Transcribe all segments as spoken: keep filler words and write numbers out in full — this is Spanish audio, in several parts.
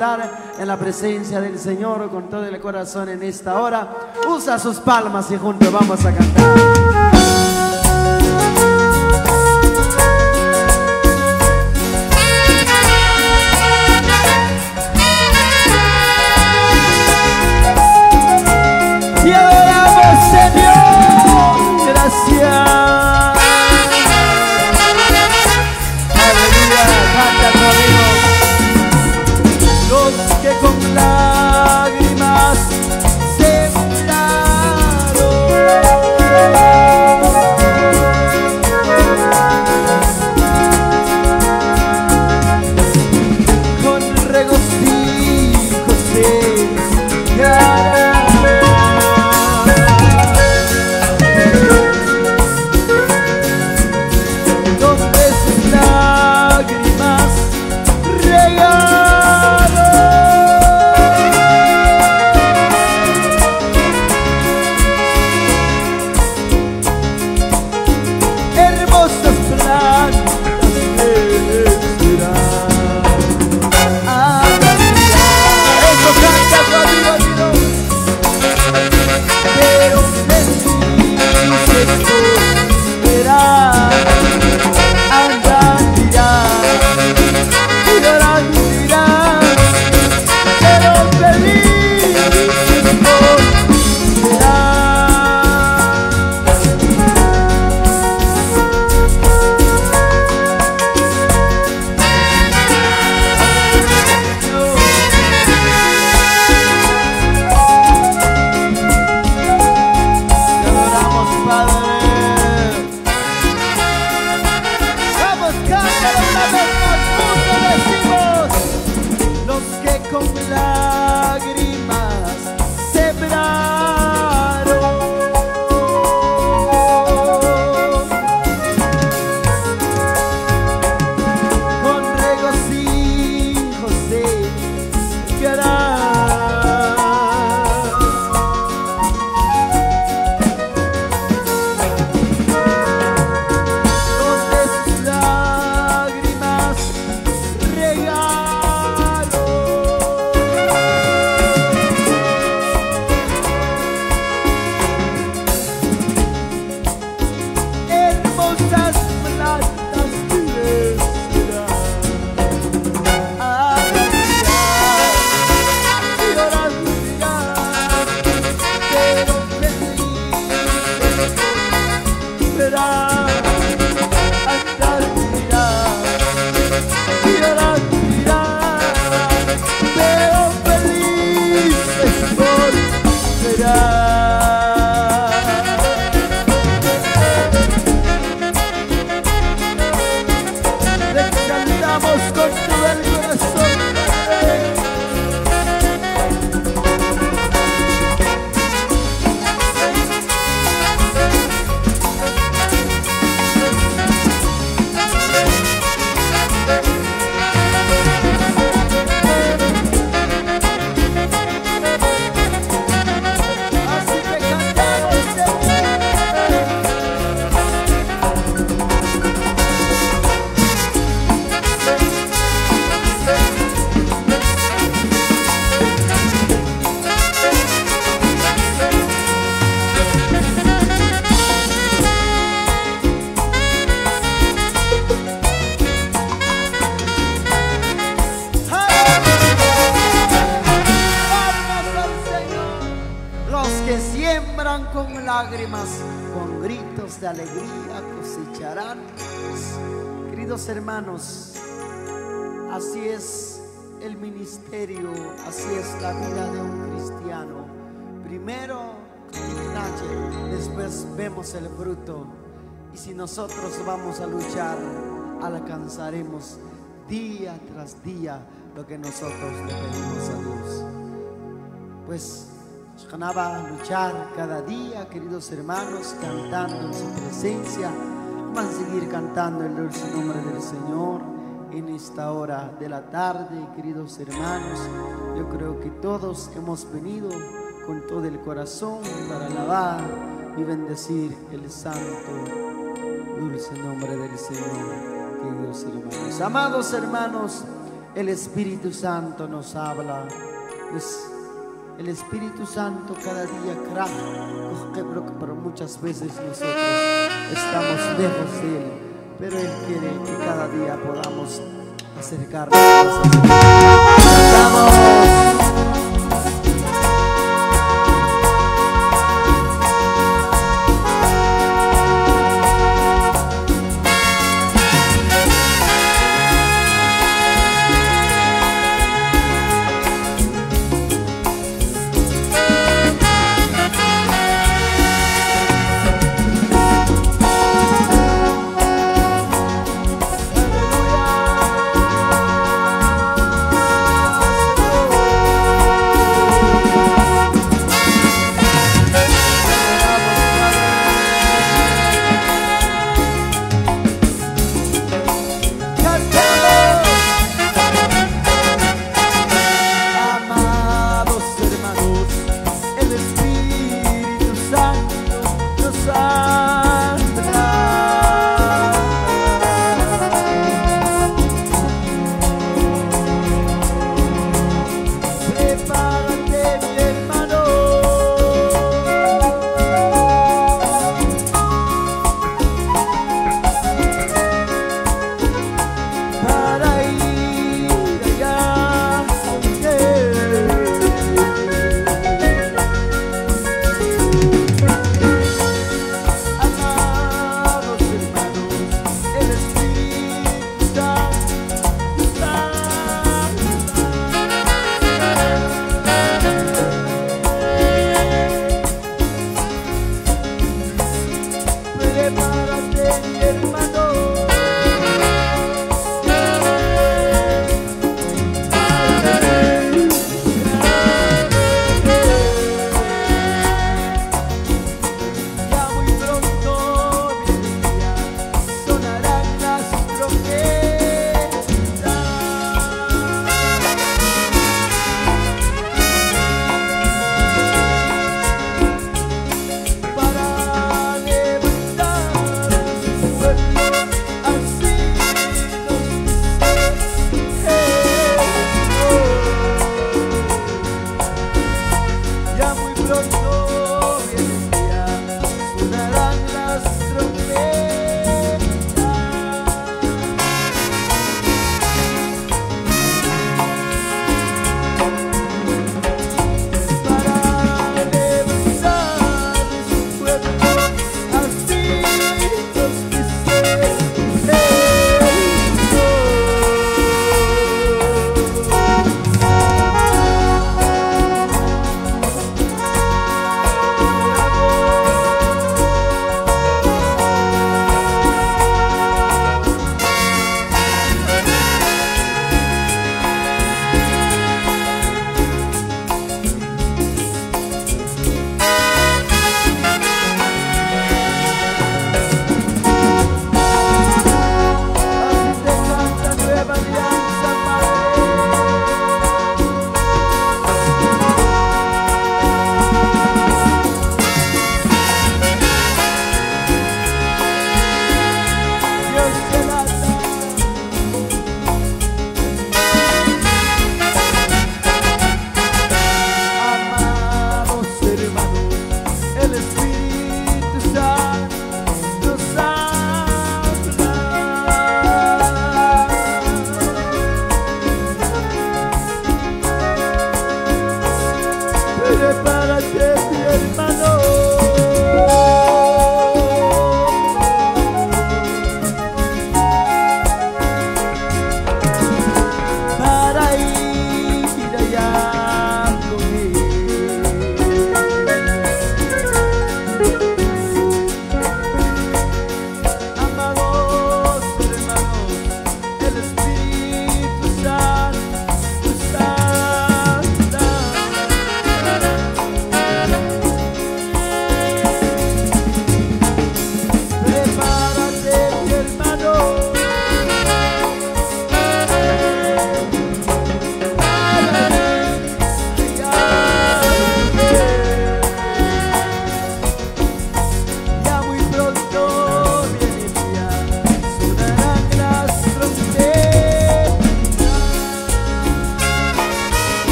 cantar en la presencia del Señor con todo el corazón en esta hora. Usa sus palmas y juntos vamos a cantar. Y adoramos, Señor, gracias. Aleluya, canta conmigo. Los que con lágrimas con lágrimas, con gritos de alegría cosecharán. Queridos hermanos, así es el ministerio, así es la vida de un cristiano. Primero nace, después vemos el fruto. Y si nosotros vamos a luchar, alcanzaremos día tras día lo que nosotros le pedimos a Dios. Pues ganaba luchar cada día, queridos hermanos, cantando en su presencia. Van a seguir cantando el dulce nombre del Señor en esta hora de la tarde, queridos hermanos. Yo creo que todos hemos venido con todo el corazón para alabar y bendecir el santo, dulce nombre del Señor, queridos hermanos. Amados hermanos, el Espíritu Santo nos habla. Pues el Espíritu Santo cada día crea, pero muchas veces nosotros estamos lejos de Él, pero Él quiere que cada día podamos acercarnos más a Él. ¡Vamos!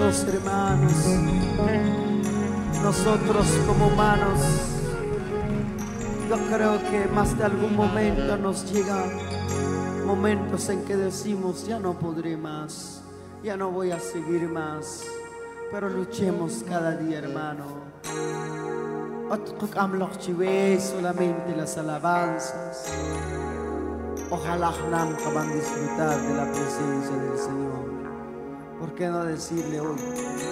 queridos hermanos, nosotros como humanos, yo creo que más de algún momento nos llegan momentos en que decimos, ya no podré más, ya no voy a seguir más, pero luchemos cada día, hermano. Solamente las alabanzas. Ojalá nam van a disfrutar de la presencia del Señor. ¿Por qué no decirle hoy,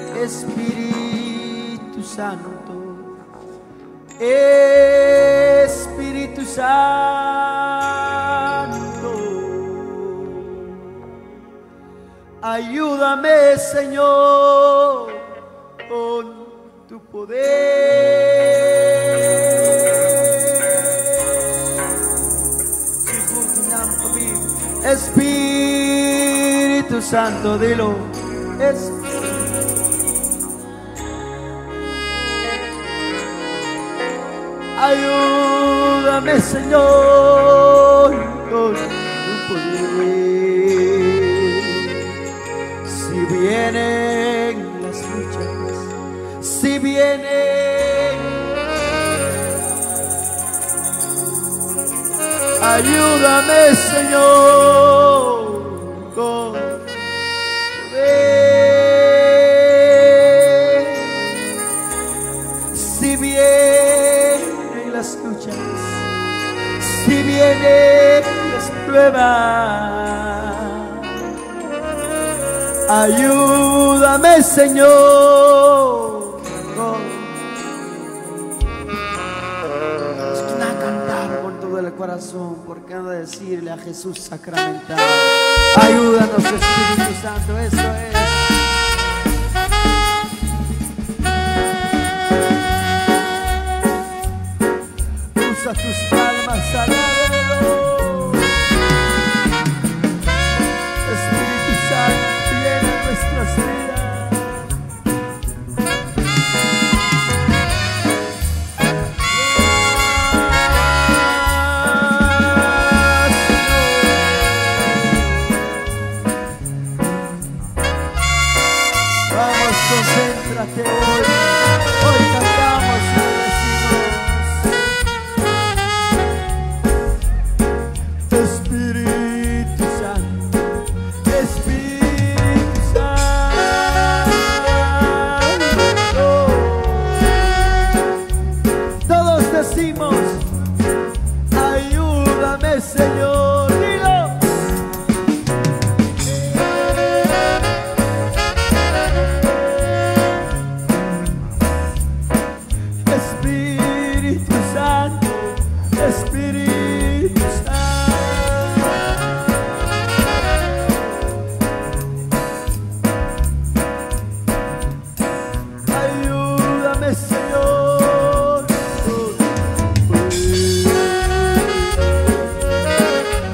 Espíritu Santo, Espíritu Santo, ayúdame, Señor, con tu poder. Espíritu Santo, dilo, Espíritu. Ayúdame, Señor, con tu poder. Si vienen las luchas, si vienen, ayúdame, Señor, con poder. Si vienen las luchas, si vienen las pruebas, ayúdame, Señor, con el corazón, porque no decirle a Jesús sacramentado, ayúdanos, Espíritu Santo. Eso es. Usa tus palmas, alábalo. Espíritu Santo, llena nuestras vidas. Concéntrate hoy, hoy cantamos y decimos, Espíritu Santo, Espíritu Santo. Todos decimos, ayúdame, Señor, dilo. Espíritu Santo, Espíritu Santo, ayúdame, Señor.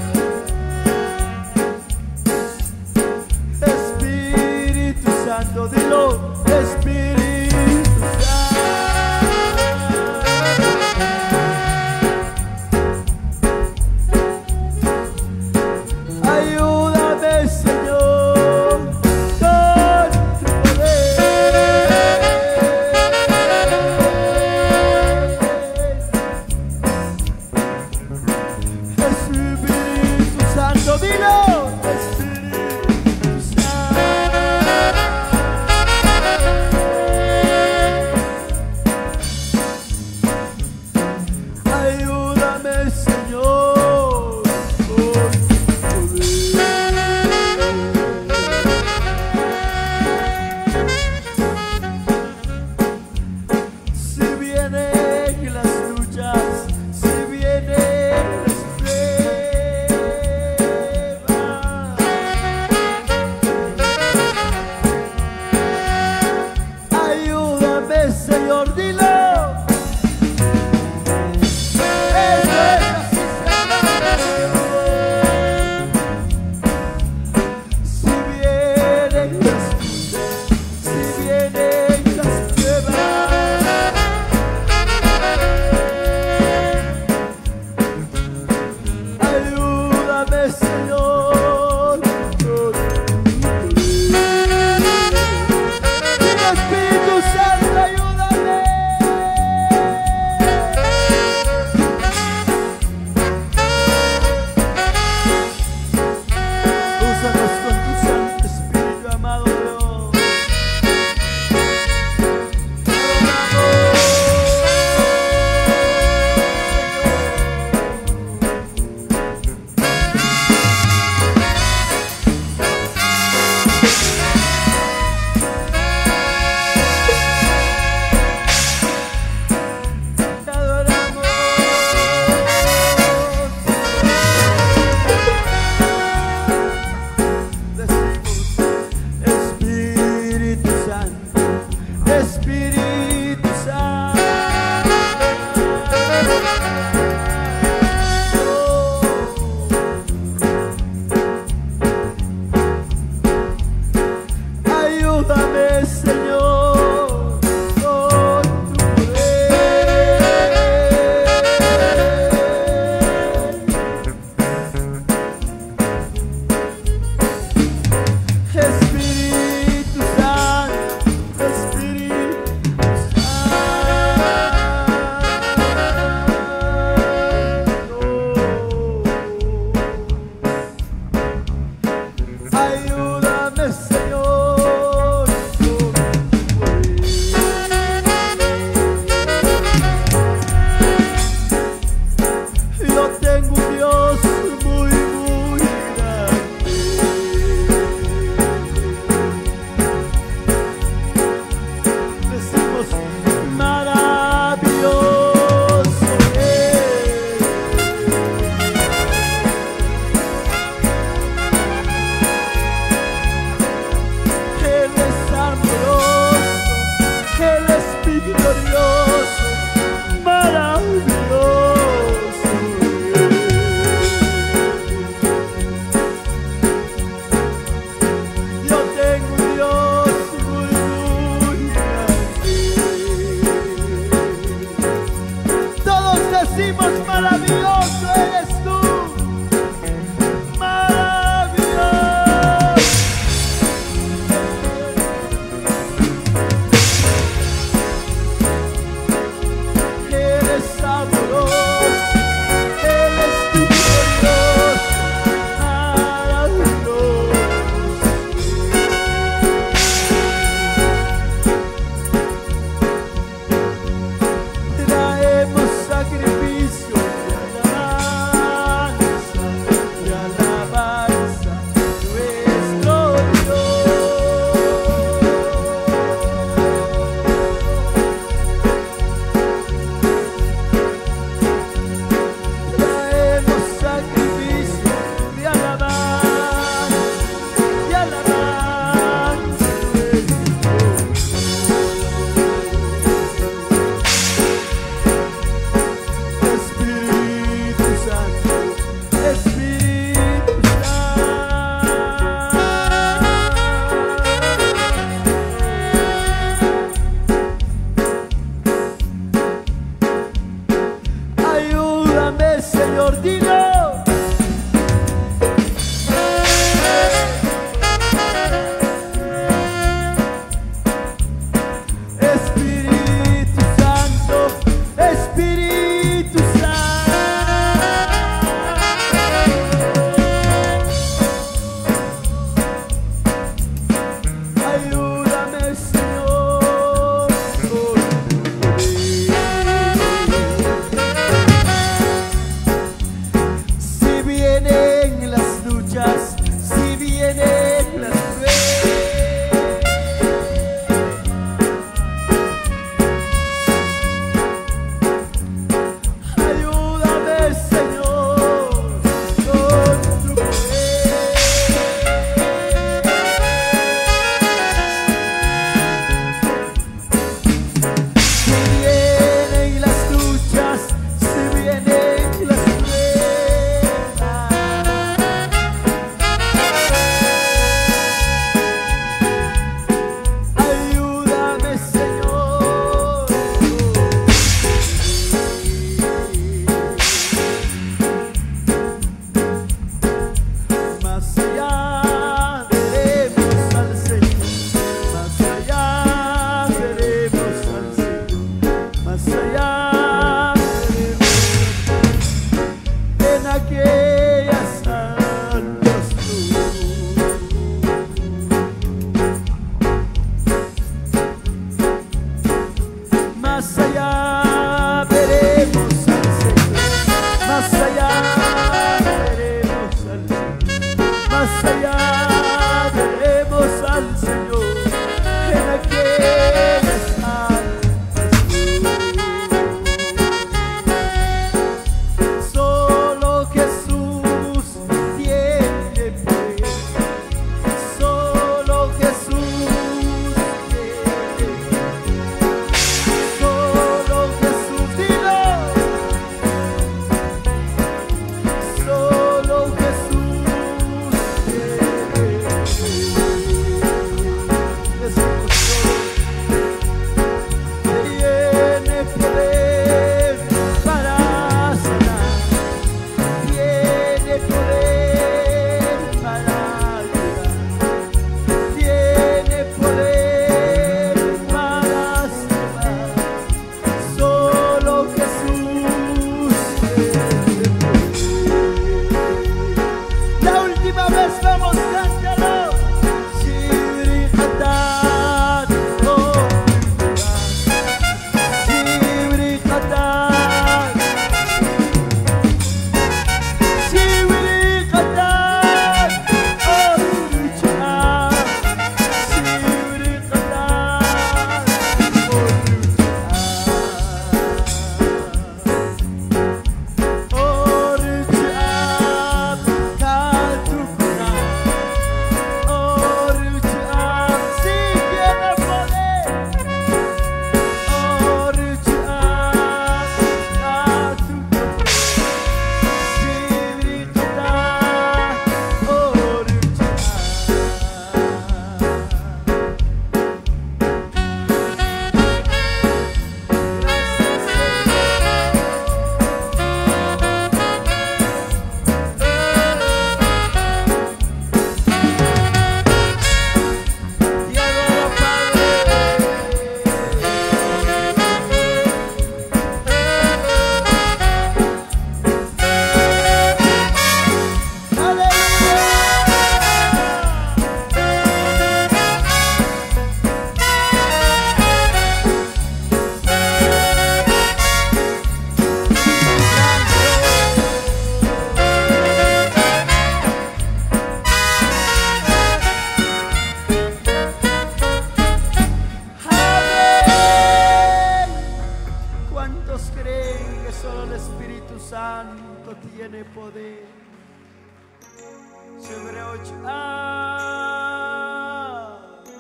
Ah,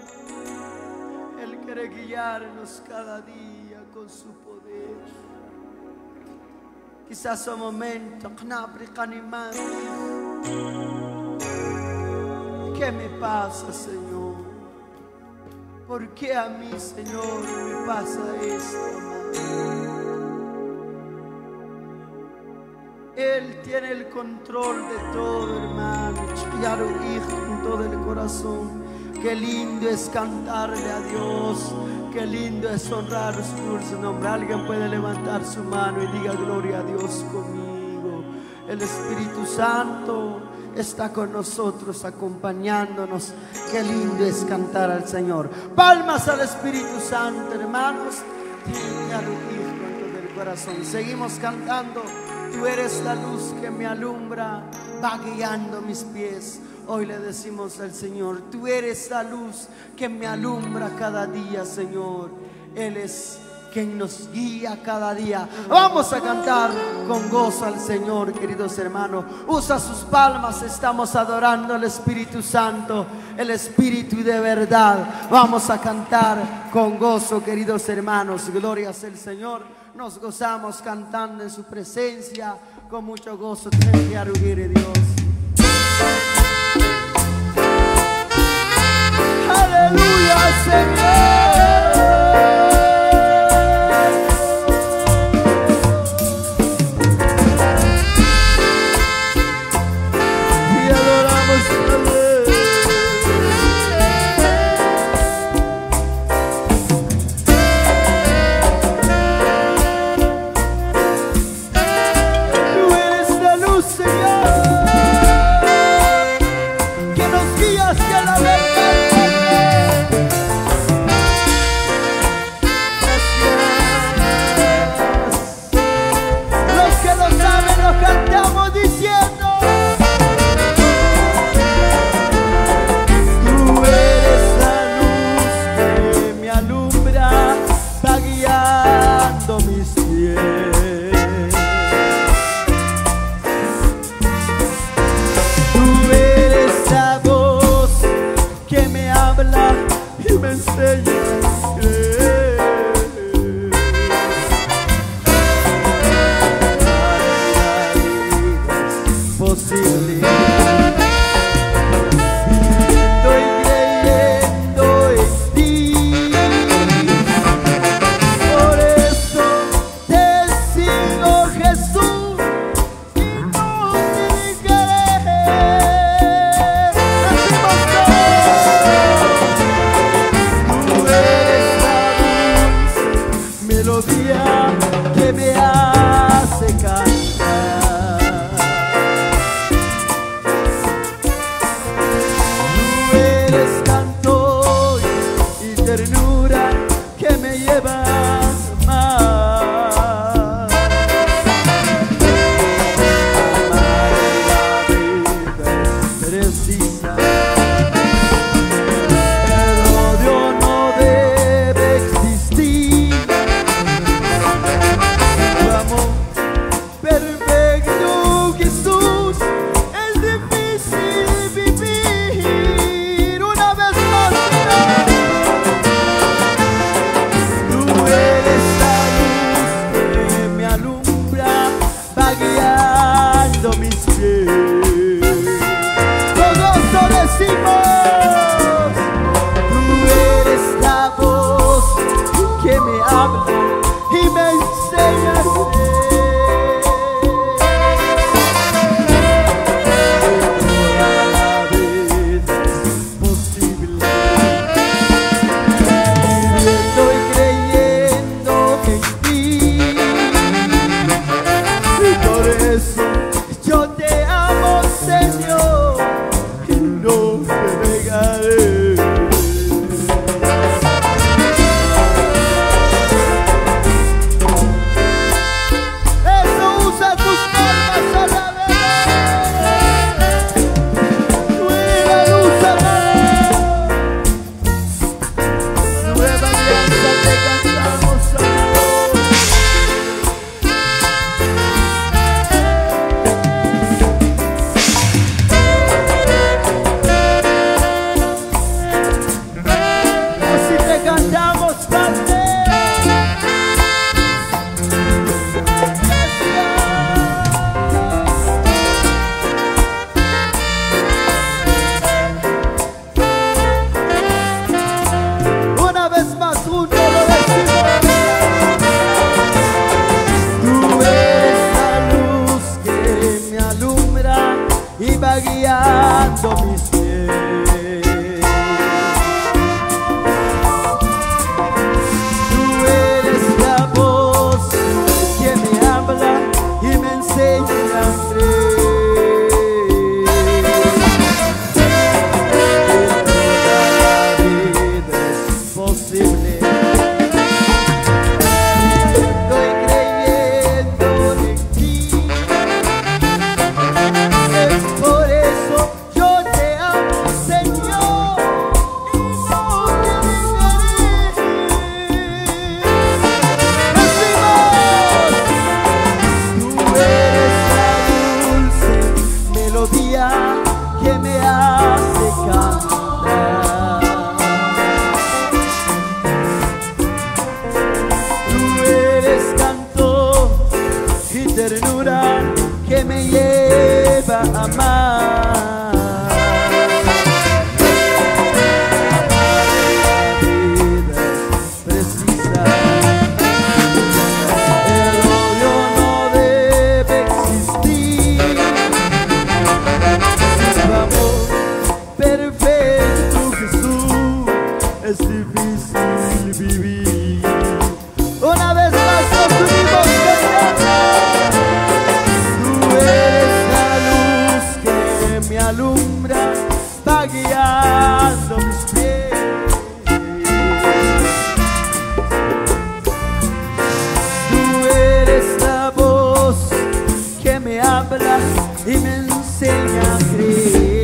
Él quiere guiarnos cada día con su poder. Quizás un momento, ¿qué me pasa, Señor? ¿Por qué a mí, Señor, me pasa esto, amado? Él tiene el control de todo, hermano. Quiero ir con todo el corazón. Qué lindo es cantarle a Dios. Qué lindo es honrar su dulce nombre. Alguien puede levantar su mano y diga gloria a Dios conmigo. El Espíritu Santo está con nosotros, acompañándonos. Qué lindo es cantar al Señor. Palmas al Espíritu Santo, hermanos. Quiero ir con todo el corazón. Seguimos cantando. Tú eres la luz que me alumbra, va guiando mis pies. Hoy le decimos al Señor, tú eres la luz que me alumbra cada día, Señor. Él es quien nos guía cada día. Vamos a cantar con gozo al Señor, queridos hermanos. Usa sus palmas, estamos adorando al Espíritu Santo, el Espíritu de verdad. Vamos a cantar con gozo, queridos hermanos. Gloria sea el Señor. Nos gozamos cantando en su presencia con mucho gozo. Tenemos que arudir a Dios. Aleluya, Señor. Y adoramos a Dios. y va guiando mis pies. Tú eres la voz que me habla y me enseña a creer. Que me hace cantar. Tú eres canto y ternura que me lleva a amar. La vida es precisa, el odio no debe existir. Perfecto Jesús, es difícil vivir. Una vez más nos unimos cantando. Tú eres la luz que me alumbra, va guiando mis pies. Tú eres la voz que me habla y me enseña a creer.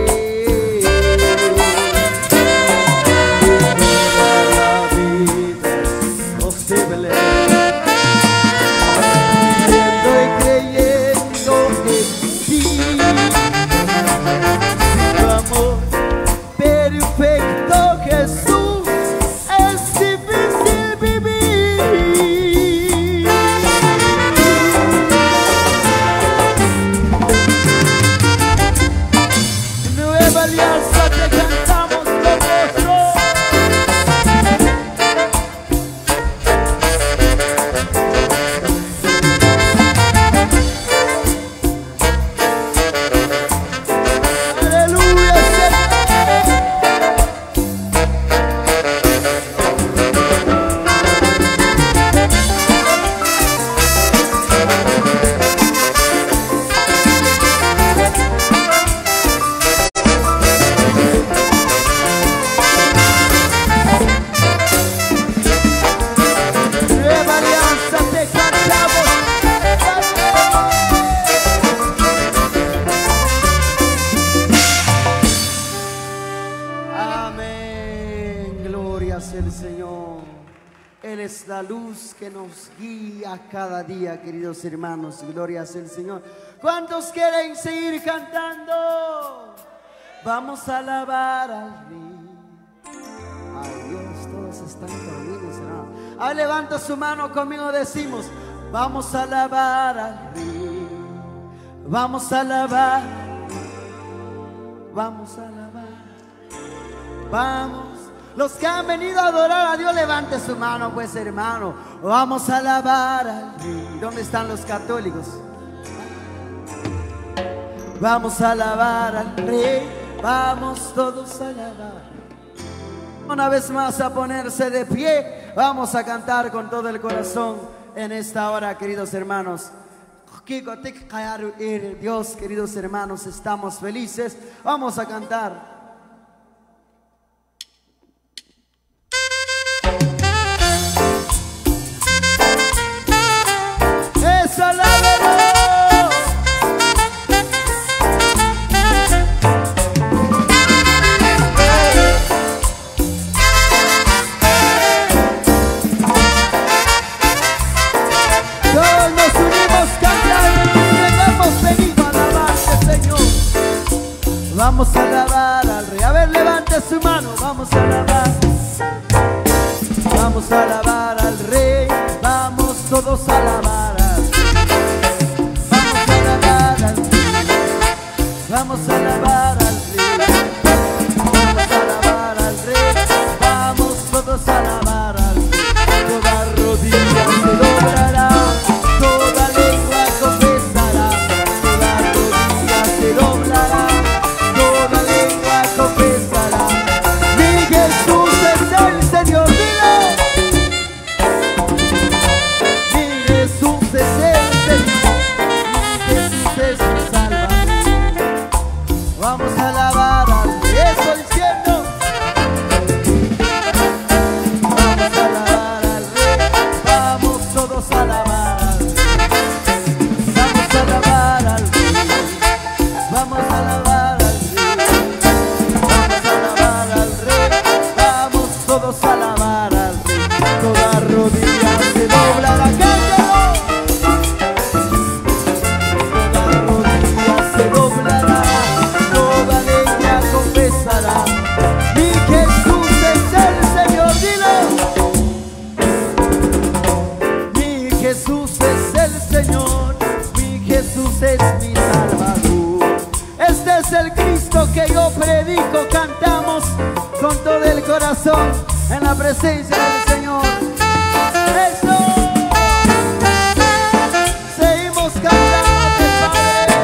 El Señor, Él es la luz que nos guía cada día, queridos hermanos. Gloria sea el Señor. ¿Cuántos quieren seguir cantando? Vamos a alabar al Rey. Ay Dios, todos están dormidos, hermanos. Ahí levanta su mano conmigo, decimos: vamos a alabar al Rey. Vamos a alabar. Vamos a alabar. Vamos. Los que han venido a adorar a Dios, levante su mano, pues, hermano. Vamos a alabar al Rey. ¿Dónde están los católicos? Vamos a alabar al Rey. Vamos todos a alabar. Una vez más a ponerse de pie. Vamos a cantar con todo el corazón en esta hora, queridos hermanos. Dios, queridos hermanos, estamos felices. Vamos a cantar. Vamos a alabar al Rey. A ver, levante su mano. Vamos a alabar. Vamos a alabar al Rey. Vamos todos a alabar al Rey. Vamos a alabar al Rey. Vamos a alabar al Rey. Vamos a alabar al Rey. Vamos todos a alabar al Rey. Toda rodilla se doblará, toda lengua confesará, toda rodilla se doblará. Cristo que yo predico, cantamos con todo el corazón en la presencia del Señor. ¡Eso! Seguimos cantando, Padre.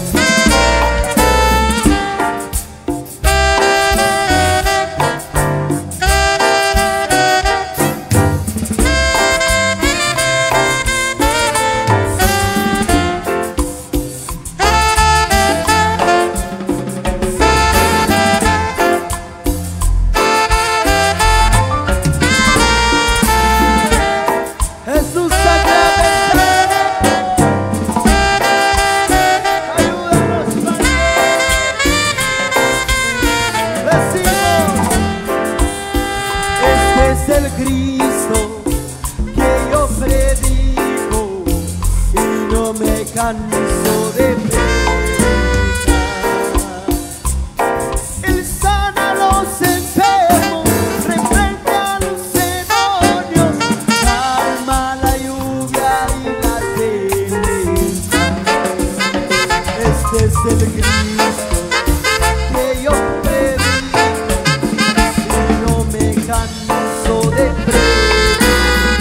El Cristo que yo predico y no me canso de predicar. Él sana a los enfermos, reprende a los demonios, calma la lluvia y la tempestad. Este es el Cristo que yo predico y no me canso de predicar.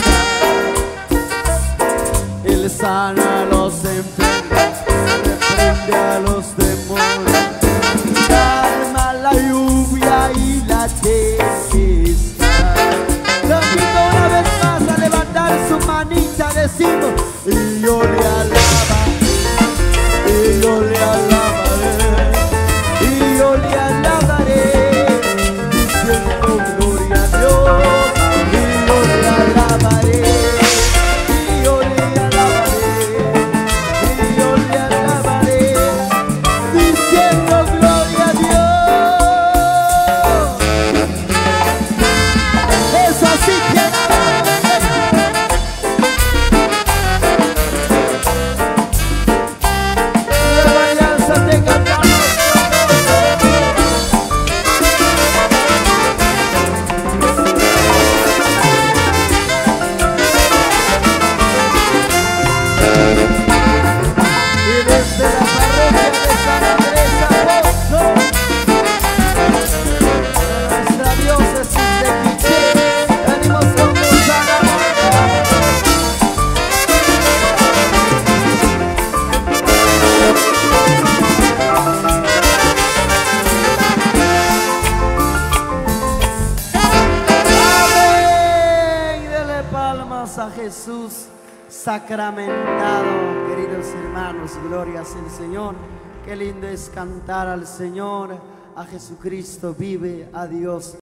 Él sana a los enfermos, reprende a los demonios, calma la lluvia y la tempestad. Lo invito una vez más a levantar su manita, decimos: y yo le alaba, y yo le alabaré, y yo le alabaré, diciendo gloria a Dios. A Jesús sacramentado, queridos hermanos, glorias al Señor. Qué lindo es cantar al Señor, a Jesucristo vive, a Dios